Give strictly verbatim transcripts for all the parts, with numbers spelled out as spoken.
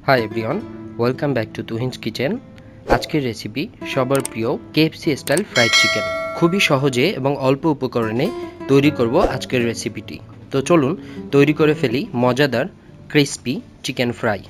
High everyone, welcome back to Tuhin's kitchen. আজকের recipe সবার প্রিয় কেএফসি স্টাইল ফ্রাইড চিকেন। খুবই সহজে এবং অল্প উপকরণে তৈরি করব আজকের রেসিপিটি। তো চলুন তৈরি করে ফেলি মজাদার ক্রিস্পি চিকেন ফ্রাই।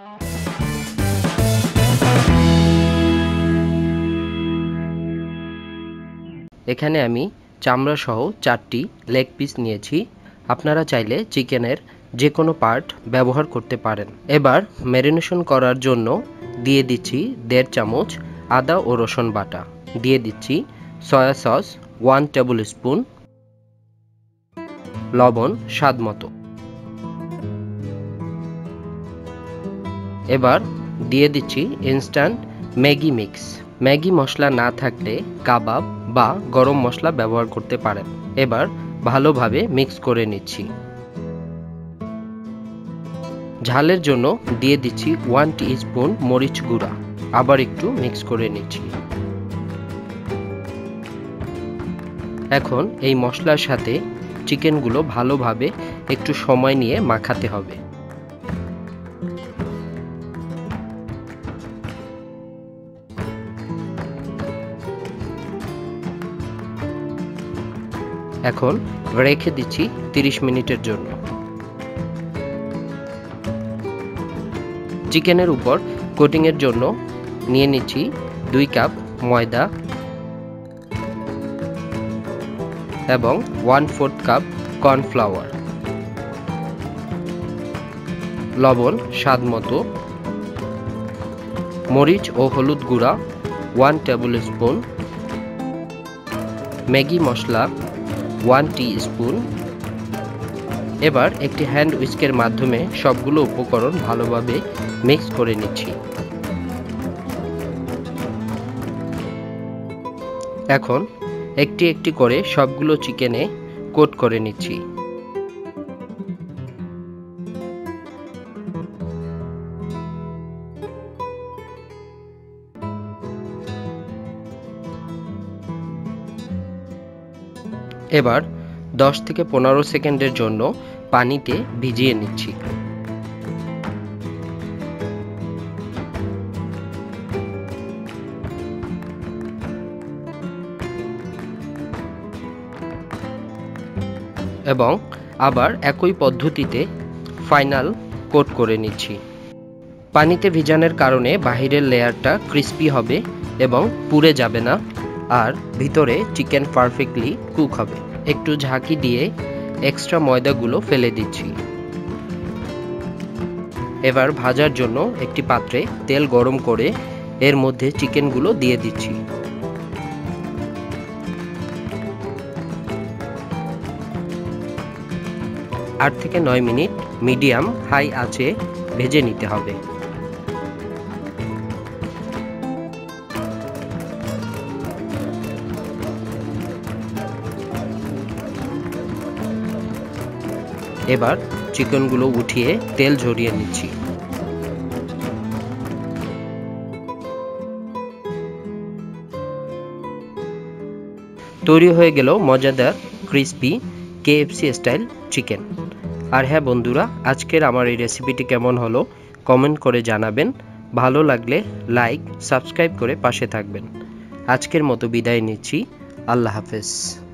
এখানে আমি চামড়া সহ চারটি লেগ পিস নিয়েছি। আপনারা চাইলে চিকেনের যে কোনো পার্ট ব্যবহার করতে পারেন। এবার ম্যারিনেশন করার জন্য দিয়ে দিচ্ছি দেড় চামচ আদা ও রসুন বাটা, দিয়ে দিচ্ছি soya sauce one tablespoon, লবণ স্বাদ মতো। এবার দিয়ে দিচ্ছি ইনস্ট্যান্ট ম্যাগি মিক্স। ম্যাগি মশলা না থাকলে কাবাব বা গরম মশলা ব্যবহার করতে পারেন। এবার ভালোভাবে মিক্স করে নিচ্ছি। ঝালের জন্য দিয়ে দিচ্ছি ওয়ান টিস্পুন মরিচ গুঁড়া, আবার একটু মিক্স করে নিচ্ছি। এখন এই মশলার সাথে চিকেনগুলো ভালোভাবে একটু সময় নিয়ে মাখাতে হবে। এখন রেখে দিচ্ছি তিরিশ মিনিটের জন্য। চিকেনের উপর কোটিংয়ের জন্য নিয়ে নিচ্ছি দুই কাপ ময়দা এবং ওয়ান ফোর্থ কাপ কর্নফ্লাওয়ার, লবণ স্বাদ মতো, মরিচ ও হলুদ গুঁড়া ওয়ান টেবিল স্পুন, ম্যাগি মশলা ওয়ান টিস্পুন। এবার একটি হ্যান্ড উইস্কের মাধ্যমে সবগুলো উপকরণ ভালোভাবে মিক্স করে নিচ্ছি। এখন একটি একটি করে সবগুলো চিকেনে কোট করে নিচ্ছি। এবার দশ থেকে পনেরো সেকেন্ডের জন্য পানিতে ভিজিয়ে নিচ্ছি। এবং আবার একই পদ্ধতিতে ফাইনাল কোট করে নিচ্ছি। পানিতে ভিজানোর কারণে বাহিরের লেয়ারটা ক্রিস্পি হবে এবং পুড়ে যাবে না, আর ভিতরে চিকেন পারফেক্টলি কুক হবে। একটু ঝাঁকি দিয়ে এক্সট্রা ময়দাগুলো ফেলে দিচ্ছি। এবার ভাজার জন্য একটি পাত্রে তেল গরম করে এর মধ্যে চিকেনগুলো দিয়ে দিচ্ছি। আট থেকে নয় মিনিট মিডিয়াম হাই আঁচে ভেজে নিতে হবে। এবার চিকেনগুলো উঠিয়ে তেল ঝরিয়ে নিচ্ছি। তৈরি হয়ে গেল মজাদার ক্রিস্পি কেএফসি স্টাইল চিকেন। আর হ্যাঁ বন্ধুরা, আজকের আমার এই রেসিপিটি কেমন হলো কমেন্ট করে জানাবেন। ভালো লাগলে লাইক সাবস্ক্রাইব করে পাশে থাকবেন। আজকের মতো বিদায় নিচ্ছি। আল্লাহ হাফেজ।